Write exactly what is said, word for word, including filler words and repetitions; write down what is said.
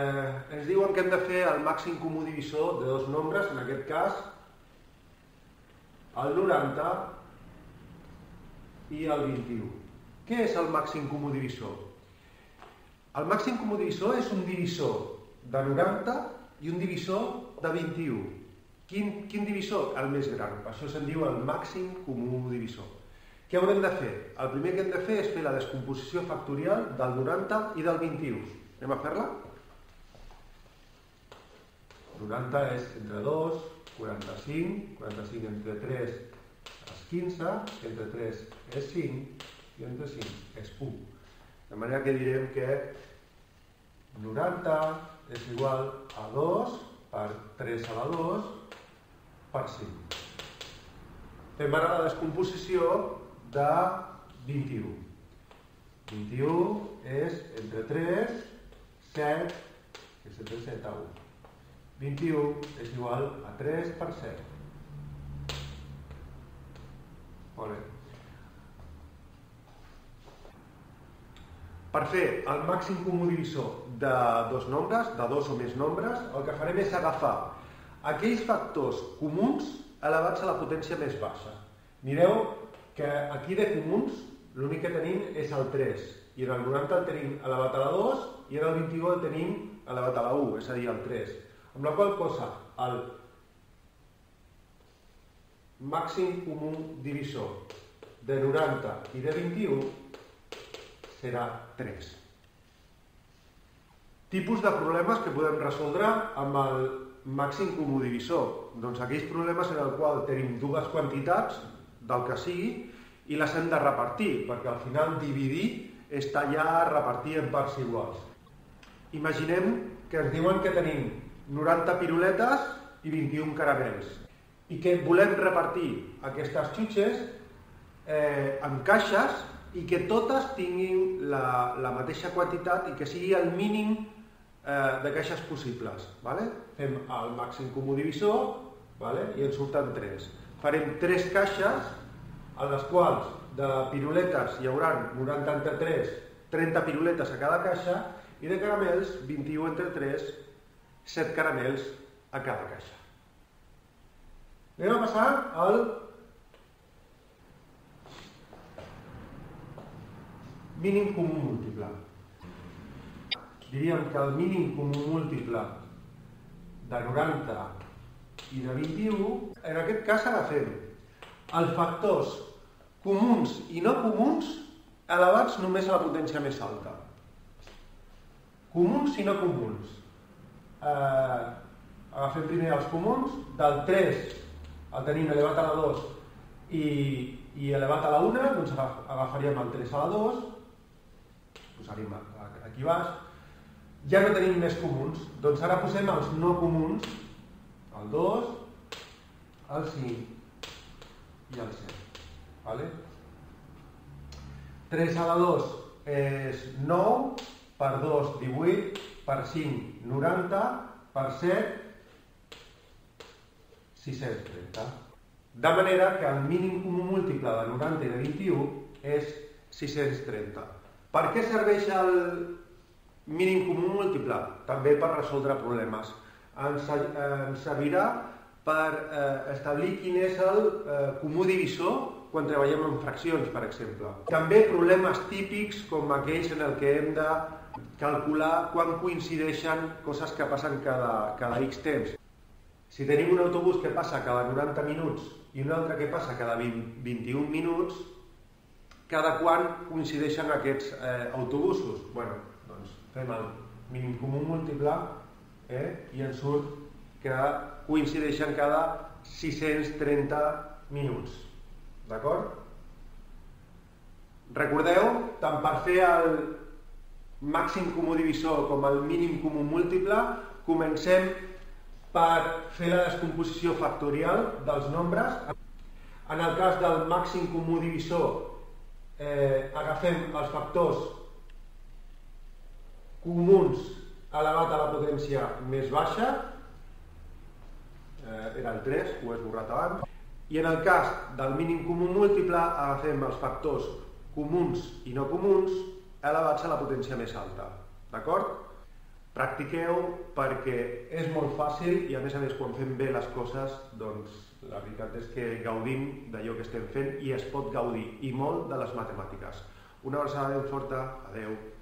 Eh, ens diuen que hem de fer el màxim comú divisor de dos nombres, en aquest cas el noranta i el vint-i-u. Què és el màxim comú divisor? El màxim comú divisor és un divisor de noranta i un divisor de vint-i-u. Quin, quin divisor? El més gran. Per això se'n diu el màxim comú divisor. Què haurem de fer? El primer que hem de fer és fer la descomposició factorial del noranta i del vint-i-u. Anem a fer-la? noranta és entre dos, quaranta-cinc, quaranta-cinc entre tres és quinze, entre tres és cinc i entre cinc és u. De manera que direm que noranta és igual a dos per tres a la dos per cinc. Fem ara la descomposició de vint-i-u. vint-i-u és entre tres, set, que és entre set a u. vint-i-u és igual a tres per set. Molt bé. Per fer el màxim comú divisor de dos nombres, de dos o més nombres, el que farem és agafar aquells factors comuns elevats a la potència més baixa. Mireu que aquí de comuns l'únic que tenim és el tres, i en el noranta el tenim elevat a la dos i en el vint-i-u el tenim elevat a la u, és a dir, el tres. Amb la qual cosa el màxim comú divisor de noranta i de vint-i-u serà tres. Tipus de problemes que podem resoldre amb el màxim comú divisor. Doncs aquells problemes en els quals tenim dues quantitats del que sigui i les hem de repartir, perquè al final dividir és tallar, repartir en parts iguals. Imaginem que ens diuen que tenim noranta piruletes i vint-i-u caramels i que volem repartir aquestes xutxes eh, en caixes i que totes tinguin la, la mateixa quantitat i que sigui el mínim eh, de caixes possibles. Vale? Fem el màxim comú divisor, vale? I en surten tres. Farem tres caixes en les quals de piruletes hi haurà noranta entre tres, trenta piruletes a cada caixa i de caramels vint-i-u entre tres, set caramels a cada caixa. Anem a passar al mínim comú múltiple. Diríem que el mínim comú múltiple de noranta i de vint-i-u, en aquest cas agafem els factors comuns i no comuns elevats només a la potència més alta. Comuns i no comuns. Eh, agafem primer els comuns. Del tres el tenim elevat a la dos i, i elevat a la una, doncs agafaríem el tres a la dos, posaríem aquí baix. Ja no tenim més comuns, doncs ara posem els no comuns, el dos, el cinc i el set. Vale? tres a la dos és nou, per dos, divuit, per cinc, noranta, per set, sis-cents trenta. De manera que el mínim comú múltiple de noranta i de vint-i-u és sis-cents trenta. Per què serveix el mínim comú múltiple? També per resoldre problemes. Ens, ens servirà per eh, establir quin és el eh, comú divisor quan treballem en fraccions, per exemple. També problemes típics com aquells en el que hem de calcular quan coincideixen coses que passen cada, cada X temps. Si tenim un autobús que passa cada noranta minuts i un altre que passa cada vint-i-un minuts, cada quan coincideixen aquests eh, autobusos? Bueno, doncs fem el mínim comú múltiple eh, i ens surt que coincideixen cada sis-cents trenta minuts. D'acord? Recordeu, tant per fer el màxim comú divisor com el mínim comú múltiple, comencem per fer la descomposició factorial dels nombres. En el cas del màxim comú divisor, eh, agafem els factors comuns elevat a la potència més baixa, eh, era el tres, ho he esborrat abans, i en el cas del mínim comú múltiple agafem els factors comuns i no comuns elevats a la potència més alta. D'acord? practiqueu perquè és molt fàcil i a més a més quan fem bé les coses doncs la veritat és que gaudim d'allò que estem fent i es pot gaudir i molt de les matemàtiques. Una abraçada ben forta, adeu.